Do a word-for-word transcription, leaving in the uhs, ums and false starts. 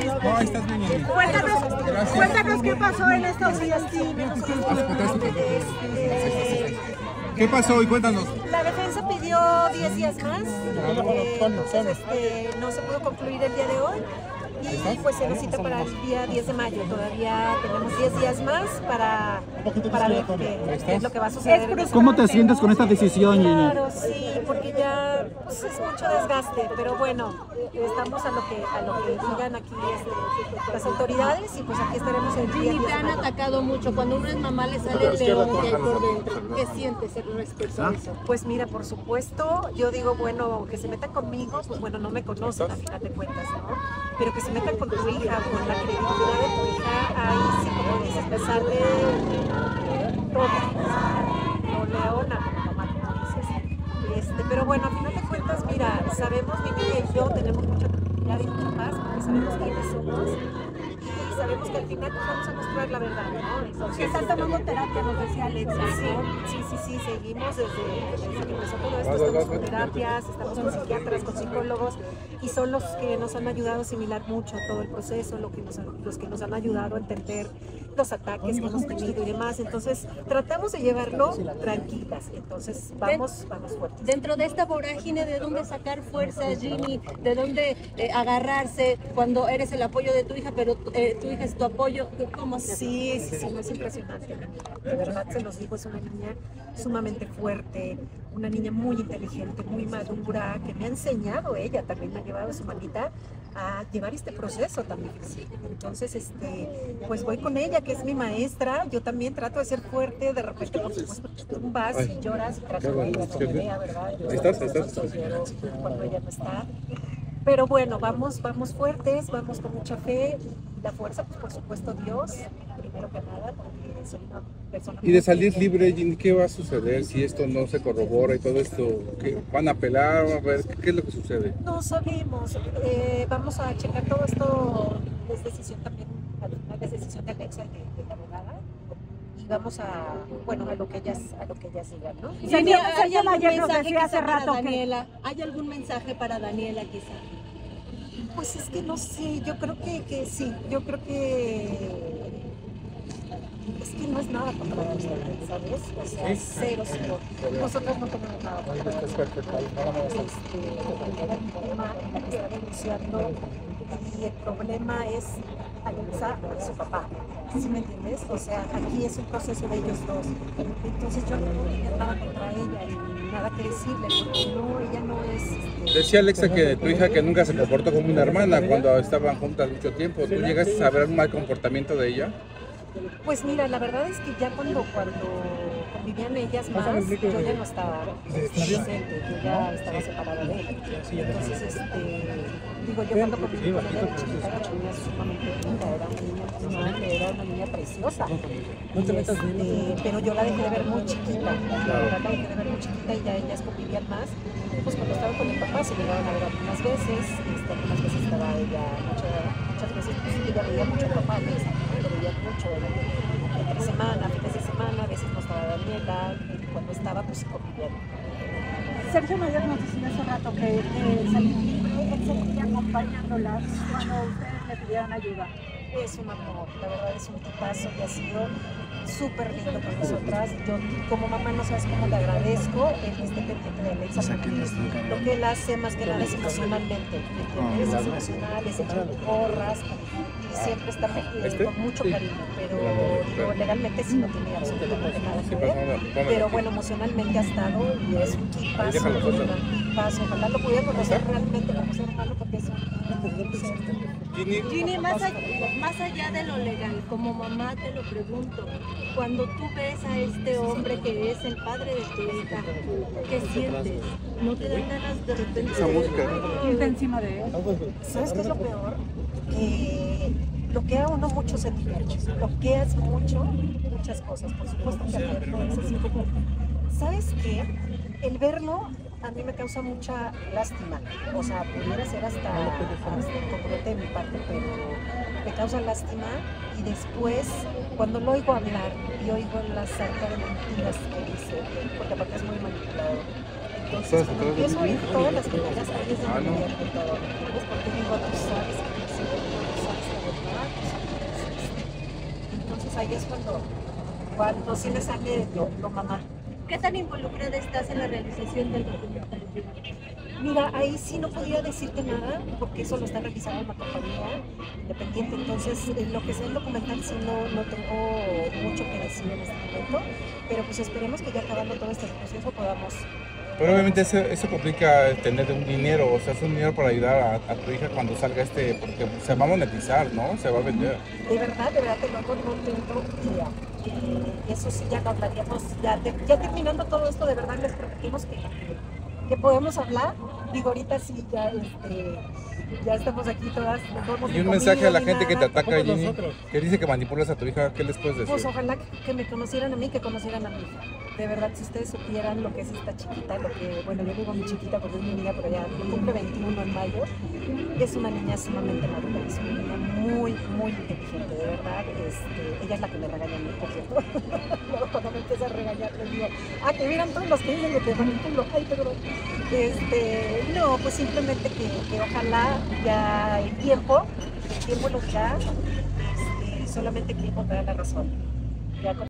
No, ahí estás bien, Gini. Cuéntanos, Gracias. cuéntanos qué pasó en estos días, Gini. ¿Qué pasó hoy? Cuéntanos. La defensa pidió diez días más, eh, entonces este, no se pudo concluir el día de hoy y pues se nos cita para el día diez de mayo. Todavía tenemos diez días más para, para ver qué, qué es lo que va a suceder. ¿Cómo te sientes con esta decisión, Gini? Claro, sí, porque ya pues, es mucho desgaste, pero bueno, estamos a lo que, a lo que digan aquí este, las autoridades y pues aquí estaremos el día Gini, te han atacado mucho. Cuando uno es mamá le sale el león que hay por dentro. ¿Qué sientes respecto a eso? Pues mira, por supuesto, yo digo, bueno, que se metan conmigo, pues bueno, no me conocen a final de cuentas, ¿no? Pero que se metan con tu hija, con la credibilidad de tu hija, ahí sí, como dices, me sale todo, o leona, mamá, como dices. Este, pero bueno, a final de cuentas, mira, sabemos, mi niña y yo tenemos mucha tranquilidad y mucha paz, porque sabemos quiénes somos. Y sabemos que al final nos vamos a mostrar la verdad, ¿no? Entonces, ¿Están tomando terapia, nos decía Alexa? Sí, sí, sí, sí, seguimos desde, desde que empezó todo esto, estamos con terapias, estamos con psiquiatras, con psicólogos, y son los que nos han ayudado a asimilar mucho todo el proceso, lo que nos, los que nos han ayudado a entender los ataques que hemos tenido y demás. Entonces, tratamos de llevarlo tranquilas, entonces vamos, vamos fuertes. Dentro de esta vorágine, ¿de dónde sacar fuerza, Gini? ¿De dónde eh, agarrarse cuando eres el apoyo de tu hija, pero eh, tu hija es tu apoyo? ¿Cómo hacer? Sí, sí, sí, no es impresionante. De verdad, se los digo, es una niña sumamente fuerte, una niña muy inteligente, muy madura, que me ha enseñado, ella también me ha llevado su manita a llevar este proceso también. Entonces, este, pues voy con ella, que es mi maestra. Yo también trato de ser fuerte, de repente, por supuesto, tú vas y lloras y trato de ella, que me vea, ¿verdad? Yo ¿Estás? ¿Estás? lloro cuando ella no está. Pero bueno, vamos, vamos fuertes, vamos con mucha fe. La fuerza, pues por supuesto, Dios, primero que nada, porque soy una persona... Y de salir libre, Gini, ¿qué va a suceder si esto no se corrobora y todo esto? ¿Qué, ¿Van a apelar? A ver, ¿qué, qué es lo que sucede? No sabemos, eh, vamos a checar todo esto, es decisión también, al final es decisión de Alexa, de, de la abogada, y vamos a, bueno, a lo que ellas, a lo que ellas digan, ¿no? Gini, ¿hay algún ayer nos mensaje decía quizá hace para rato que- Daniela? ¿Hay algún mensaje para Daniela quizá? Pues es que no sé, yo creo que, que sí, yo creo que es que no es nada contra nosotros, ¿sabes? O sea, cero, cero. Nosotros no tenemos nada contra nosotros. Este, era mi problema en la que está denunciando y el problema es Alexa y su papá. ¿Sí me entiendes? O sea, aquí es un proceso de ellos dos. Entonces yo no tenía nada contra ella y nada que decirle, porque no, ella no es... Este, Decía Alexa que tu hija que nunca se comportó como una hermana cuando estaban juntas mucho tiempo. ¿Tú llegaste a ver un mal comportamiento de ella? Pues mira, la verdad es que ya cuando, cuando convivían ellas más, yo ya no estaba presente, yo ya estaba separada de él. Entonces, este, digo, yo cuando conviví con ella de chiquita era una niña sumamente linda, era una niña normal, era una niña preciosa. Y este, pero yo la dejé de ver muy chiquita, la verdad la dejé de ver muy chiquita y ya ellas convivían más. Pues cuando estaba con el papá se llegaban a ver algunas veces, este, algunas veces estaba ella, muchas, muchas veces pues, ella veía mucho al papá, ¿no? Lo veía mucho entre semana, fines de semana, a veces no estaba Daniela, y cuando estaba pues convivían. Sergio Mayer nos decía hace rato que eh, salir libre, él seguía acompañándolas cuando ustedes le pidieron ayuda. Es un amor, la verdad es un tipazo y ha sido súper lindo con nosotras. Yo como mamá no sabes cómo le agradezco el que esté pendiente de Alexa, porque lo que él hace más que nada es emocionalmente, ¿me entiendes? Es emocional, es echando porras y siempre está eh, con mucho cariño, pero, pero legalmente sí no tiene absolutamente nada que ver. Pero bueno, emocionalmente ha estado y es un tipazo, un tipazo. Ojalá lo pudiera conocer realmente como ser humano porque es un... Gini, Gini, más allá, más allá de lo legal, como mamá te lo pregunto, cuando tú ves a este hombre que es el padre de tu hija, ¿qué sientes? ¿No te dan ganas de repente esa música? Ir de encima de él. ¿Sabes qué es lo peor? Que bloquea uno muchos sentimientos, bloqueas mucho, muchas cosas, por supuesto que no es así como... ¿Sabes qué? El verlo a mí me causa mucha lástima, o sea, pudiera ser hasta, hasta incongruente de mi parte, pero me causa lástima y después, cuando lo oigo hablar y oigo la sarta de mentiras que dice, porque aparte es muy manipulador, entonces cuando empiezo a oír todas las mentiras, ahí es donde me pierde todo, ¿entiendes? Porque digo, tú sabes que no sé, tú sabes ahí es cuando, cuando sí me sale lo, lo mamá. ¿Qué tan involucrada estás en la realización del documental? Mira, ahí sí no podría decirte nada, porque eso lo está realizando una compañía independiente, entonces en lo que sea el documental sí no, no tengo mucho que decir en este momento, pero pues esperemos que ya acabando todo este proceso podamos... Pero obviamente eso, eso complica tener un dinero, o sea, es un dinero para ayudar a, a tu hija cuando salga este, porque se va a monetizar, ¿no? Se va a vender. De verdad, de verdad te lo hago contento, ya. Eh, eso sí ya lo hablaríamos, ya, de, ya terminando todo esto, de verdad les prometimos que, que podemos hablar. Digo, ahorita sí, ya, este, ya estamos aquí todas. Y un mensaje a la gente que te ataca, Ginny, que dice que manipulas a tu hija, ¿qué les puedes decir? Pues ojalá que me conocieran a mí, que conocieran a mi hija. De verdad, si ustedes supieran lo que es esta chiquita, lo que, bueno, yo digo mi chiquita porque es mi niña, pero ya cumple veintiuno en mayo, es una niña sumamente madura, es una niña muy, muy inteligente, de verdad. Este, ella es la que me regaña a mí, por cierto. Luego cuando me empieza a regañar, les digo, ah, que vieran todos los que dicen que te manipulo, ay, perdón. Este, no, pues simplemente que, que ojalá ya el tiempo, el tiempo nos da, este, solamente el tiempo me da la razón. Ya con